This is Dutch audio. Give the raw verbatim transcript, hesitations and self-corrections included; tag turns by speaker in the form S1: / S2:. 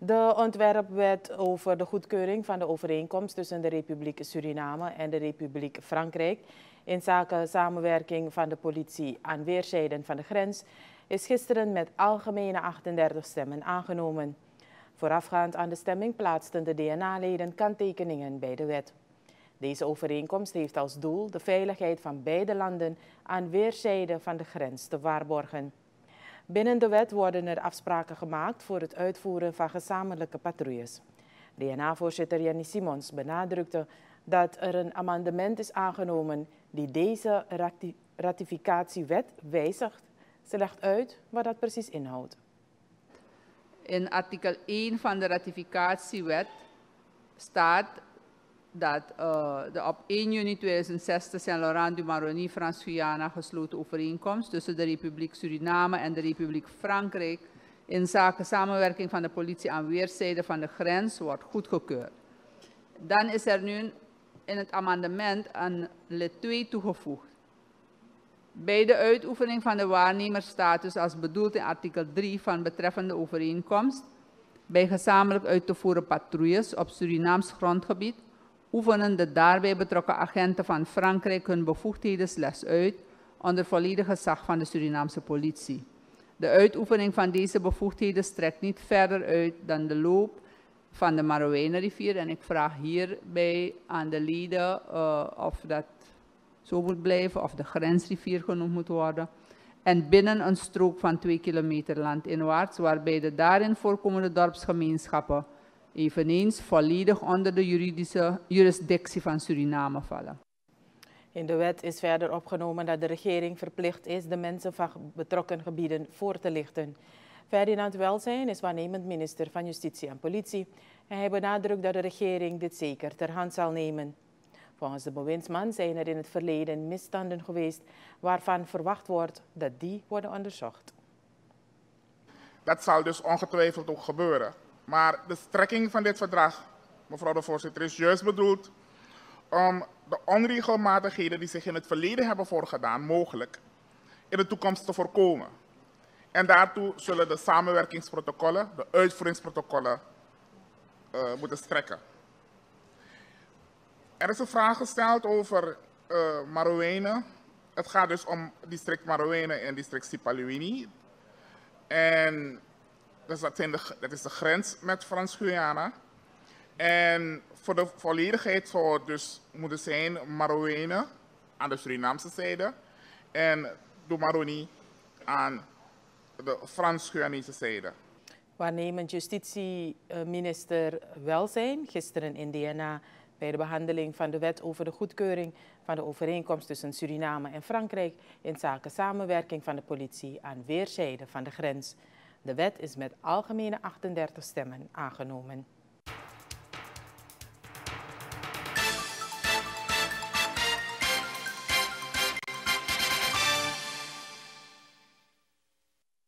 S1: De ontwerpwet over de goedkeuring van de overeenkomst tussen de Republiek Suriname en de Republiek Frankrijk inzake samenwerking van de politie aan weerszijden van de grens is gisteren met algemene achtendertig stemmen aangenomen. Voorafgaand aan de stemming plaatsten de D N A-leden kanttekeningen bij de wet. Deze overeenkomst heeft als doel de veiligheid van beide landen aan weerszijden van de grens te waarborgen. Binnen de wet worden er afspraken gemaakt voor het uitvoeren van gezamenlijke patrouilles. D N A-voorzitter Jenny Simons benadrukte dat er een amendement is aangenomen die deze rati ratificatiewet wijzigt. Ze legt uit wat dat precies inhoudt.
S2: In artikel één van de ratificatiewet staat dat uh, de op één juni tweeduizend zes te Saint-Laurent-du-Maroni-Frans-Guyana gesloten overeenkomst tussen de Republiek Suriname en de Republiek Frankrijk in zaken samenwerking van de politie aan weerszijden van de grens wordt goedgekeurd. Dan is er nu in het amendement een lid twee toegevoegd. Bij de uitoefening van de waarnemersstatus als bedoeld in artikel drie van betreffende overeenkomst, bij gezamenlijk uit te voeren patrouilles op Surinaams grondgebied, oefenen de daarbij betrokken agenten van Frankrijk hun bevoegdheden slechts uit onder volledig gezag van de Surinaamse politie. De uitoefening van deze bevoegdheden strekt niet verder uit dan de loop van de Marowijnenrivier. En ik vraag hierbij aan de leden uh, of dat zo moet blijven of de grensrivier genoemd moet worden. En binnen een strook van twee kilometer landinwaarts, waarbij de daarin voorkomende dorpsgemeenschappen eveneens volledig onder de juridische jurisdictie van Suriname vallen.
S1: In de wet is verder opgenomen dat de regering verplicht is de mensen van betrokken gebieden voor te lichten. Ferdinand Welsijn is waarnemend minister van Justitie en Politie en hij benadrukt dat de regering dit zeker ter hand zal nemen. Volgens de bewindsman zijn er in het verleden misstanden geweest waarvan verwacht wordt dat die worden onderzocht.
S3: Dat zal dus ongetwijfeld ook gebeuren. Maar de strekking van dit verdrag, mevrouw de voorzitter, is juist bedoeld om de onregelmatigheden die zich in het verleden hebben voorgedaan mogelijk in de toekomst te voorkomen. En daartoe zullen de samenwerkingsprotocollen, de uitvoeringsprotocollen, uh, moeten strekken. Er is een vraag gesteld over uh, Marowijnen. Het gaat dus om district Marowijnen en district Sipaliwini. En dus dat, zijn de, dat is de grens met Frans-Guyana. En voor de volledigheid zou het dus moeten zijn Marowijnen aan de Surinaamse zijde en Dumaroni aan de Frans-Guyanese zijde.
S1: Waarnemend justitieminister Welsijn gisteren in D N A bij de behandeling van de wet over de goedkeuring van de overeenkomst tussen Suriname en Frankrijk in zaken samenwerking van de politie aan weerszijden van de grens. De wet is met algemene achtendertig stemmen aangenomen.